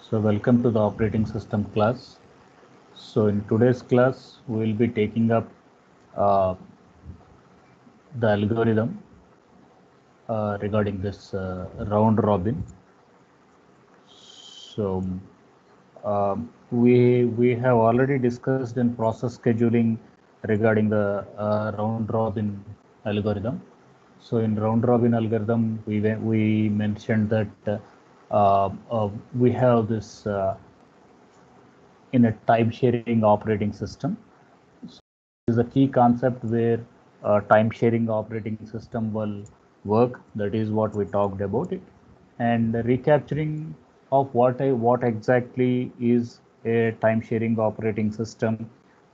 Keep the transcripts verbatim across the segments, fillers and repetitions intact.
So welcome to the operating system class. So in today's class, we will be taking up uh, the algorithm uh, regarding this uh, round robin. So um, we we have already discussed in process scheduling regarding the uh, round robin algorithm. So in round robin algorithm, we we mentioned that uh, uh, we have this uh, in a time sharing operating system. Is a key concept where uh, time sharing operating system will work. That is what we talked about it, and recapturing of what I, what exactly is a time sharing operating system.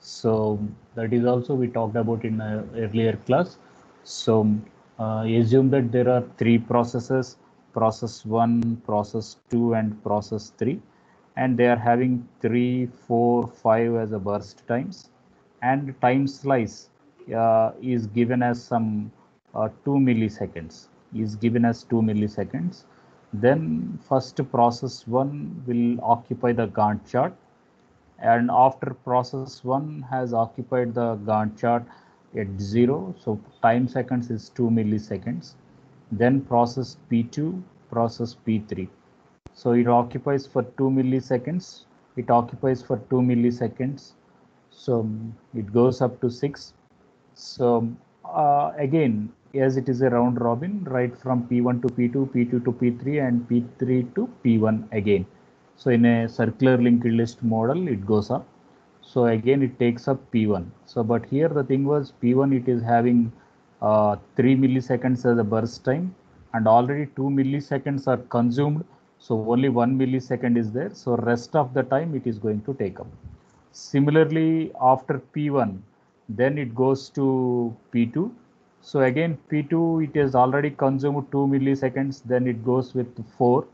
So that is also we talked about in a earlier class. So uh, assume that there are three processes: process one, process two, and process three, and they are having three, four, five as a burst times, and time slice uh, is given as some uh, two milliseconds is given as two milliseconds. Then first process one will occupy the Gantt chart, and after process one has occupied the Gantt chart at zero, so time seconds is two milliseconds. Then process P two, process P three, so it occupies for two milliseconds. It occupies for two milliseconds. So it goes up to six. So uh, again, as it is a round robin, right from P one to P two, P two to P three, and P three to P one again. So in a circular linked list model, it goes up. So again, it takes up P one. So but here the thing was P one, it is having uh, three milliseconds as a burst time, and already two milliseconds are consumed. So only one millisecond is there. So rest of the time it is going to take up. Similarly, after P one, then it goes to P two. So again, P two, it has already consumed two milliseconds, then it goes with four.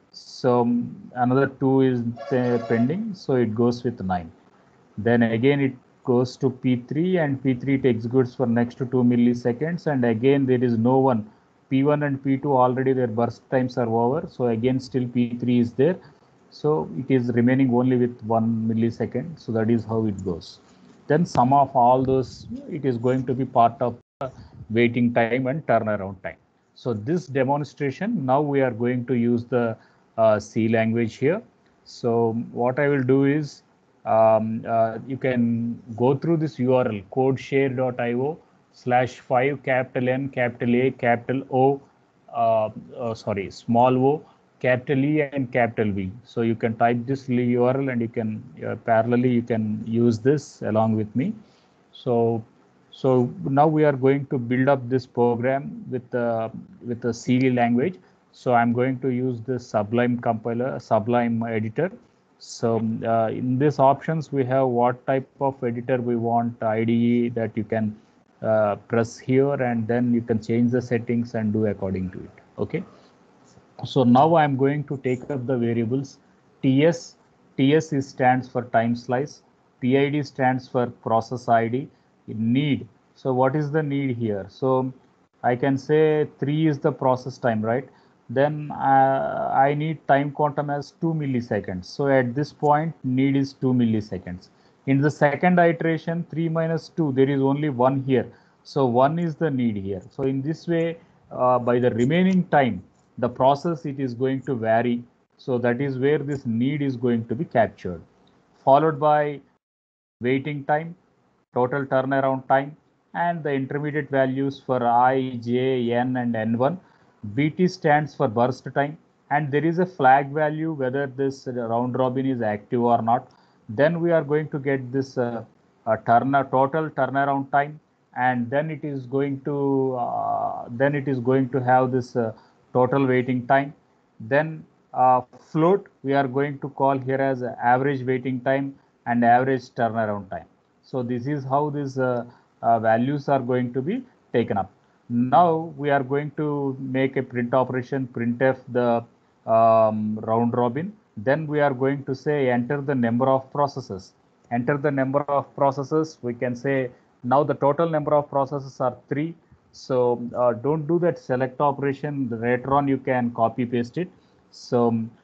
So another two is pending, so it goes with nine. Then again it goes to P three, and P three it executes for next to two milliseconds, and again there is no one. P one and P two already their burst times are over, so again still P three is there. So it is remaining only with one millisecond. So that is how it goes. Then sum of all those, it is going to be part of waiting time and turnaround time. So this demonstration, now we are going to use the uh, C language here. So what I will do is um, uh, you can go through this U R L codeshare.io slash five capital N capital A capital O uh, uh, sorry small o capital E and capital V. So you can type this U R L and you can uh, parallelly you can use this along with me. So so now we are going to build up this program with the with the C language. So I'm going to use this Sublime compiler, Sublime editor. So uh, in these options, we have what type of editor we want, I D E that you can uh, press here, and then you can change the settings and do according to it. Okay. So now I'm going to take up the variables T S. T S is stands for time slice. P I D stands for process I D. Need. So what is the need here? So I can say three is the process time, right? Then uh, I need time quantum as two milliseconds. So at this point, need is two milliseconds. In the second iteration, three minus two, there is only one here. So one is the need here. So in this way, uh, by the remaining time, the process it is going to vary. So that is where this need is going to be captured, followed by waiting time, total turnaround time, and the intermediate values for I, J, N, and N one. B T stands for burst time, and there is a flag value whether this round robin is active or not. Then we are going to get this uh, uh, turn total turnaround time, and then it is going to uh, then it is going to have this uh, total waiting time. Then uh, float we are going to call here as average waiting time and average turnaround time. So this is how these uh, uh, values are going to be taken up. Now we are going to make a print operation, printf the um, round robin. Then we are going to say enter the number of processes. Enter the number of processes. We can say now the total number of processes are three. So uh, don't do that select operation. Later on you can copy paste it. So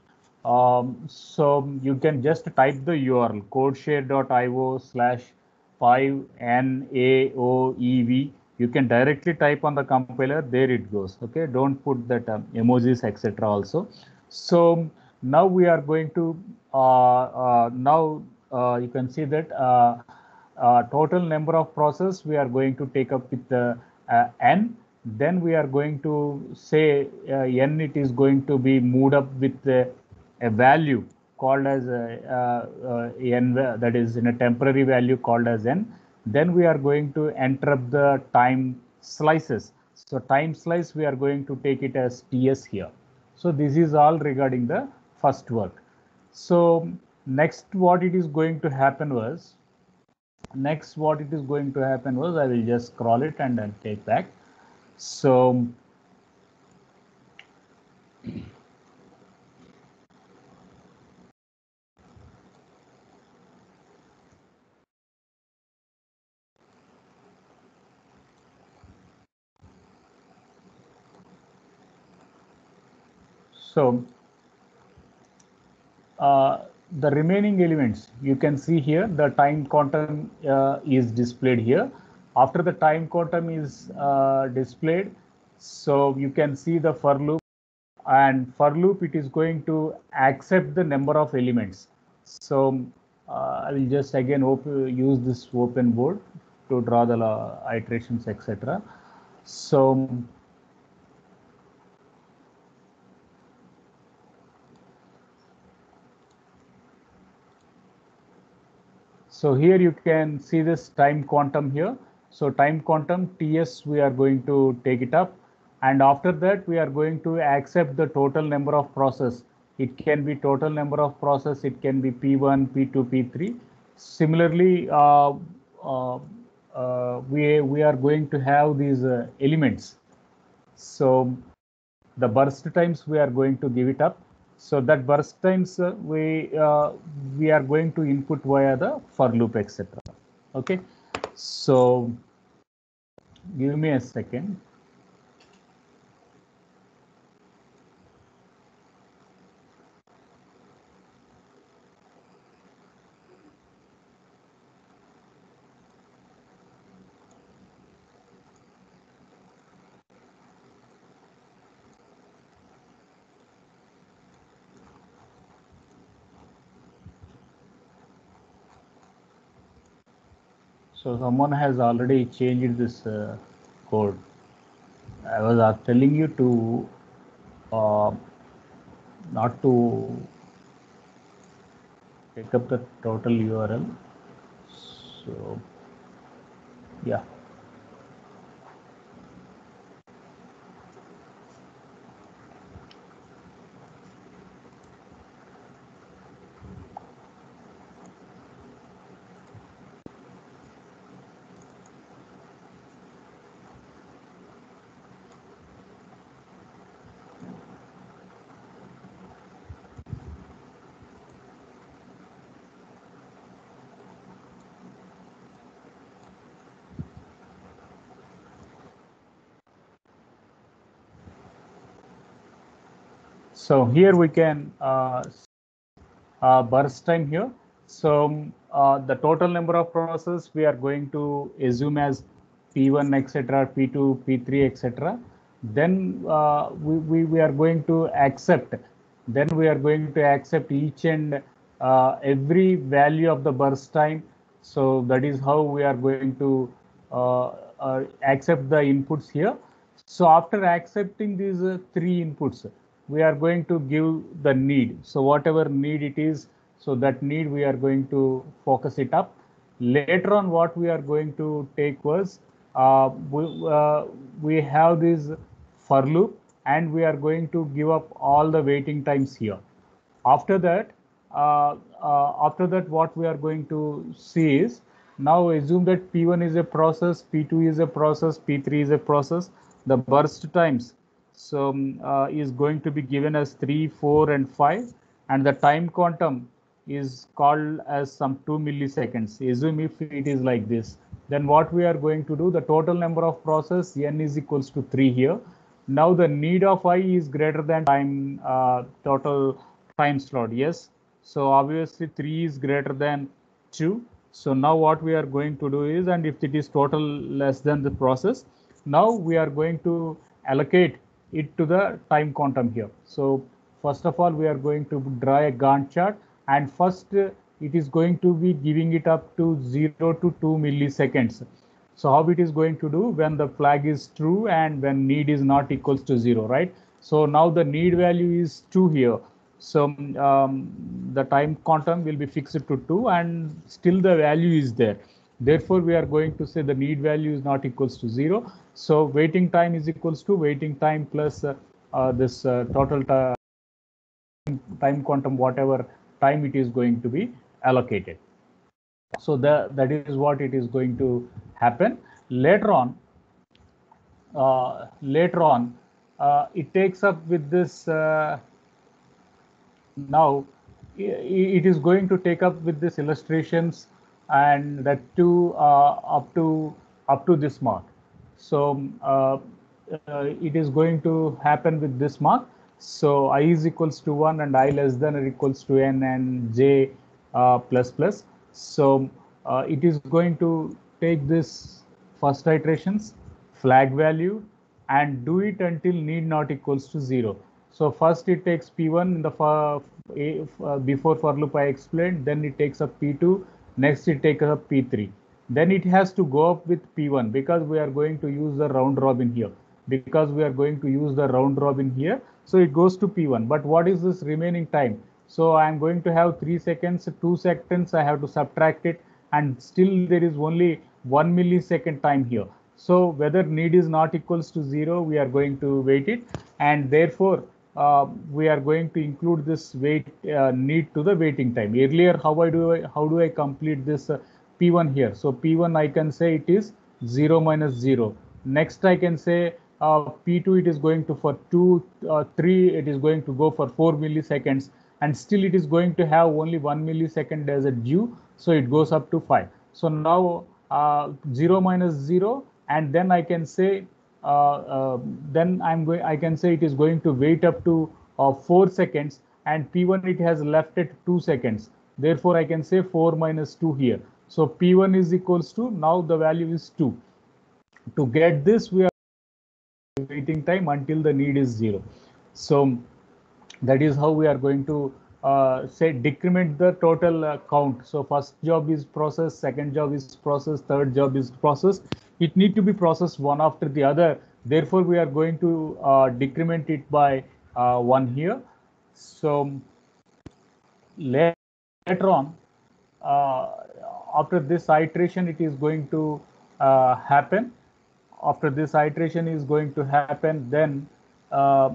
Um, so you can just type the U R L codeshare.io slash five N A O E V. You can directly type on the compiler. There it goes. Okay, don't put that um, emojis, et cetera. Also, so now we are going to uh, uh, now uh, you can see that uh, uh, total number of process we are going to take up with the uh, n. Then we are going to say uh, n it is going to be moved up with the a value called as a, uh, uh, n, that is in a temporary value called as n. Then we are going to enter up the time slices. So time slice we are going to take it as ts here. So this is all regarding the first work. So next what it is going to happen was next what it is going to happen was I will just scroll it and then take back. So so uh, the remaining elements you can see here, the time quantum uh, is displayed here. After the time quantum is uh, displayed, so you can see the for loop, and for loop it is going to accept the number of elements. So uh, I will just again open, use this open board to draw the uh, iterations, et cetera. So So here you can see this time quantum here. So time quantum Ts we are going to take it up, and after that we are going to accept the total number of process. It can be total number of process, it can be P one, P two, P three. Similarly, uh, uh, uh, we, we are going to have these uh, elements. So the burst times we are going to give it up. So that burst times uh, we uh, we are going to input via the for loop, et cetera. Okay, so give me a second. So someone has already changed this uh, code. I was uh, telling you to uh, not to take up the total U R L. So yeah. So here we can uh, uh, burst time here. So uh, the total number of processes we are going to assume as P one, et cetera, P two, P three, et cetera. Then uh, we, we, we are going to accept, then we are going to accept each and uh, every value of the burst time. So that is how we are going to uh, uh, accept the inputs here. So after accepting these uh, three inputs, we are going to give the need. So whatever need it is, so that need we are going to focus it up. Later on, what we are going to take was uh, we, uh, we have this for loop, and we are going to give up all the waiting times here. After that, uh, uh, after that, what we are going to see is, now assume that P one is a process, P two is a process, P three is a process. The burst times so um, uh, is going to be given as three, four, and five, and the time quantum is called as some two milliseconds. Assume if it is like this, then what we are going to do, the total number of process n is equals to three here. Now the need of I is greater than time uh, total time slot, yes. So obviously three is greater than two. So now what we are going to do is, and if it is total less than the process, now we are going to allocate it to the time quantum here. So first of all, we are going to draw a Gantt chart, and first uh, it is going to be giving it up to zero to two milliseconds. So how it is going to do when the flag is true and when need is not equals to zero, right? So now the need value is two here. So um, the time quantum will be fixed to two, and still the value is there. Therefore, we are going to say the need value is not equals to zero. So waiting time is equals to waiting time plus uh, uh, this uh, total time time quantum, whatever time it is going to be allocated. So that that is what it is going to happen later on. Uh, later on, uh, it takes up with this. Uh, now, it is going to take up with this illustrations, and that too uh, up to up to this mark. So uh, uh, it is going to happen with this mark. So I is equals to one and I less than or equals to n and j uh, plus plus. So uh, it is going to take this first iterations flag value and do it until need not equals to zero. So first it takes P one in the for, uh, before for loop I explained, then it takes up P two, next it takes up P three. Then it has to go up with P one because we are going to use the round robin here. Because we are going to use the round robin here, so it goes to P one. But what is this remaining time? So I am going to have three seconds, two seconds, I have to subtract it, and still there is only one millisecond time here. So whether need is not equals to zero, we are going to wait it, and therefore uh, we are going to include this wait uh, need to the waiting time. Earlier, how I do I, how do I complete this uh, P one here? So P one I can say it is zero minus zero. Next I can say uh, P two it is going to for two, uh, three it is going to go for four milliseconds, and still it is going to have only one millisecond as a due, so it goes up to five. So now uh, zero minus zero, and then I can say uh, uh, then I'm going I can say it is going to wait up to uh, four seconds, and P one it has left at two seconds. Therefore I can say four minus two here. So P one is equals to, now the value is two. To get this, we are waiting time until the need is zero. So that is how we are going to uh, say decrement the total uh, count. So first job is process, second job is process, third job is process. It need to be processed one after the other. Therefore, we are going to uh, decrement it by uh, one here. So later on, uh, after this iteration, it is going to uh, happen. After this iteration is going to happen, then uh,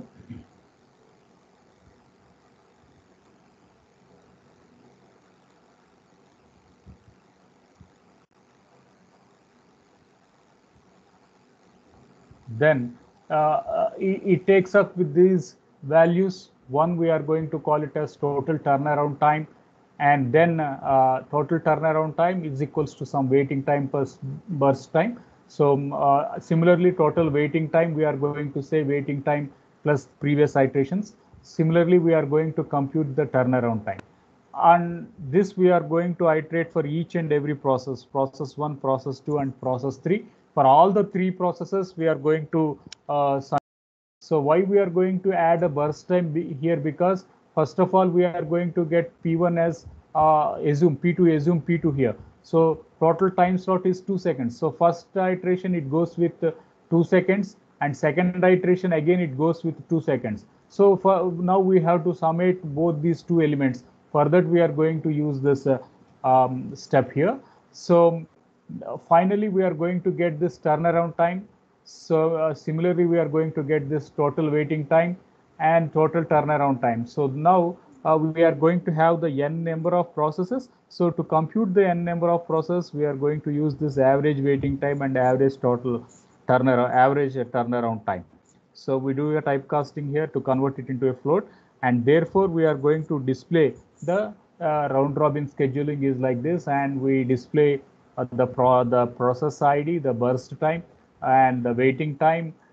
then uh, it, it takes up with these values. One, we are going to call it as total turnaround time, and then uh, total turnaround time is equals to some waiting time plus burst time. So uh, similarly, total waiting time, we are going to say waiting time plus previous iterations. Similarly, we are going to compute the turnaround time. And this we are going to iterate for each and every process, process one, process two, and process three. For all the three processes, we are going to uh, so why we are going to add a burst time here? Because first of all, we are going to get P one as uh, assume P two, assume P two here. So total time slot is two seconds. So first iteration it goes with uh, two seconds, and second iteration again it goes with two seconds. So for now we have to summate both these two elements. For that we are going to use this uh, um, step here. So uh, finally we are going to get this turnaround time. So uh, similarly, we are going to get this total waiting time and total turnaround time. So now uh, we are going to have the n number of processes. So to compute the n number of processes, we are going to use this average waiting time and average total turnaround, average turnaround time. So we do a typecasting here to convert it into a float, and therefore we are going to display the uh, round robin scheduling is like this, and we display uh, the pro the process I D, the burst time, and the waiting time,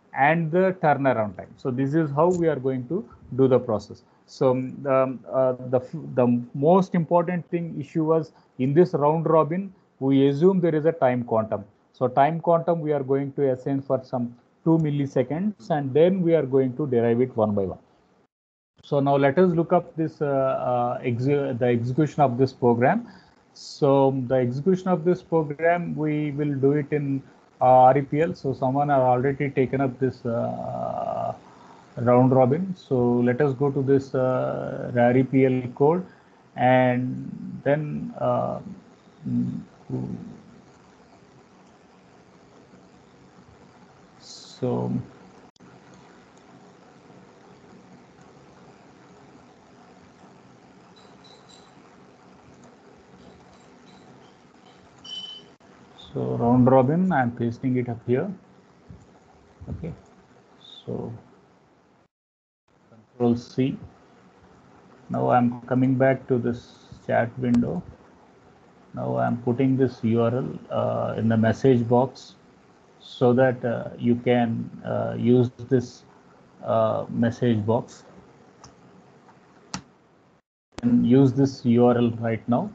and the turnaround time. So this is how we are going to do the process. So um, uh, the the most important thing issue was in this round robin, we assume there is a time quantum. So time quantum we are going to assign for some two milliseconds, and then we are going to derive it one by one. So now let us look up this uh, uh, the execution of this program. So the execution of this program, we will do it in uh, R E P L. So someone has already taken up this uh, round robin. So let us go to this uh, R E P L code, and then uh, so so round robin, I'm pasting it up here. Okay, so Control C. Now I'm coming back to this chat window. Now I'm putting this U R L uh, in the message box so that uh, you can uh, use this uh, message box and use this U R L right now.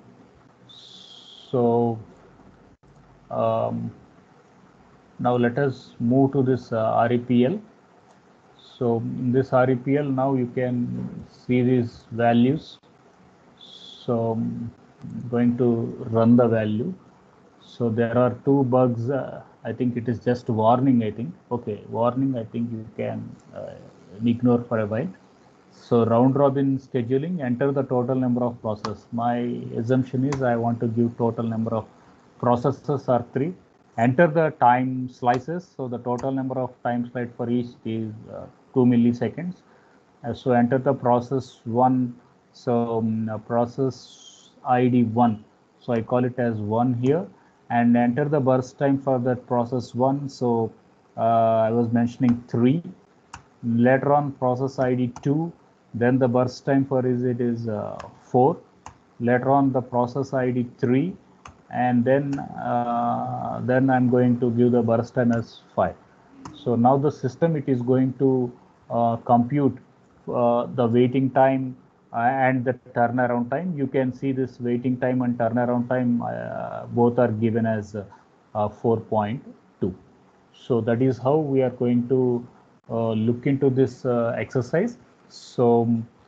So um, now let us move to this uh, R E P L. So in this R E P L, now you can see these values. So I'm going to run the value. So there are two bugs. Uh, I think it is just warning. I think okay, warning. I think you can uh, ignore for a while. So round robin scheduling. Enter the total number of process. My assumption is I want to give total number of processes are three. Enter the time slices. So the total number of time slice for each is uh, two milliseconds. Uh, so enter the process one. So um, uh, process I D one. So I call it as one here, and enter the burst time for that process one. So uh, I was mentioning three. Later on process I D two, then the burst time for is it is uh, four. Later on the process I D three, and then uh, then I'm going to give the burst time as five. So now the system, it is going to uh, compute uh, the waiting time uh, and the turnaround time. You can see this waiting time and turnaround time uh, both are given as uh, four point two. So that is how we are going to uh, look into this uh, exercise. So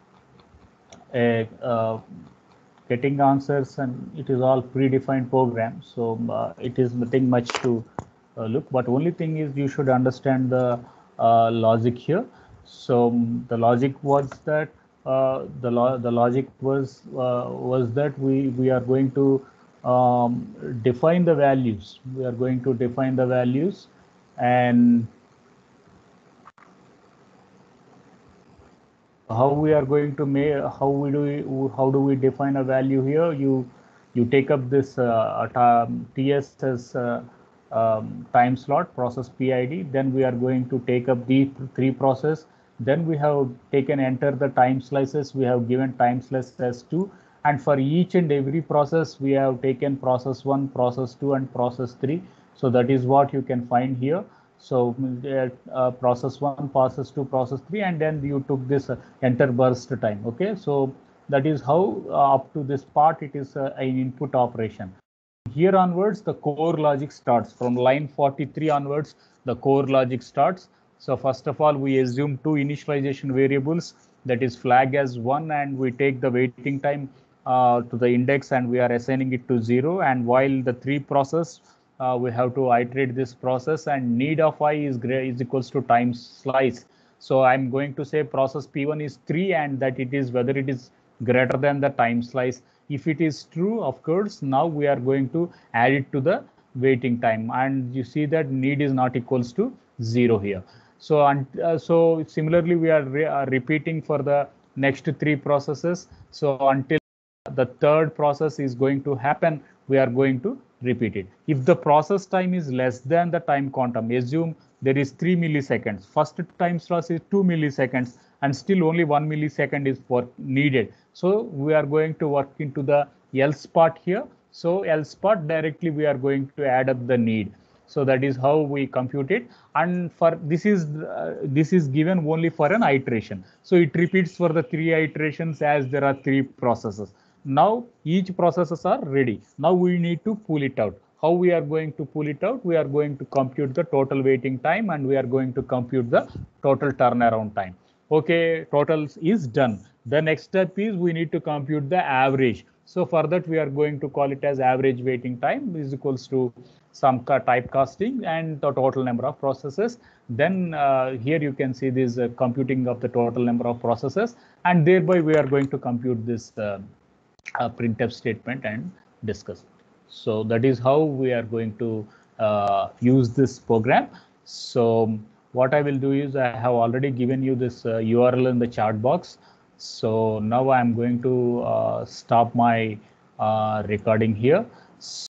uh, getting answers, and it is all predefined program. So uh, it is nothing much to uh, look, but only thing is you should understand the uh, logic here. So um, the logic was that uh, the lo the logic was uh, was that we we are going to um, define the values. We are going to define the values, and how we are going to make, how we do how do we define a value here? You you take up this uh, T S as uh, um, time slot process P I D. Then we are going to take up the three process. Then we have taken enter the time slices. We have given time slice as two, and for each and every process we have taken process one, process two, and process three. So that is what you can find here. So uh, process one, process two, process three, and then you took this uh, enter burst time. Okay, so that is how uh, up to this part it is uh, an input operation. Here onwards, the core logic starts. From line forty-three onwards, the core logic starts. So first of all, we assume two initialization variables, that is flag as one, and we take the waiting time uh, to the index, and we are assigning it to zero. And while the three process, uh, we have to iterate this process, and need of I is, is equals to time slice. So I'm going to say process P one is three, and that it is whether it is greater than the time slice. If it is true, of course, now we are going to add it to the waiting time, and you see that need is not equals to zero here. So uh, so similarly we are, re are repeating for the next three processes. So until the third process is going to happen, we are going to repeat it. If the process time is less than the time quantum, assume there is three milliseconds, first time loss is two milliseconds, and still only one millisecond is for needed. So we are going to work into the else part here. So else part directly we are going to add up the need. So that is how we compute it. And for this is uh, this is given only for an iteration. So it repeats for the three iterations as there are three processes. Now each processes are ready. Now we need to pull it out. How we are going to pull it out? We are going to compute the total waiting time and we are going to compute the total turnaround time. Okay, totals is done. The next step is we need to compute the average. So for that we are going to call it as average waiting time is equals to some typecasting and the total number of processes. Then uh, here you can see this uh, computing of the total number of processes, and thereby we are going to compute this uh, uh, printf statement and discuss it. So that is how we are going to uh, use this program. So what I will do is I have already given you this uh, U R L in the chat box. So now I'm going to uh, stop my uh, recording here.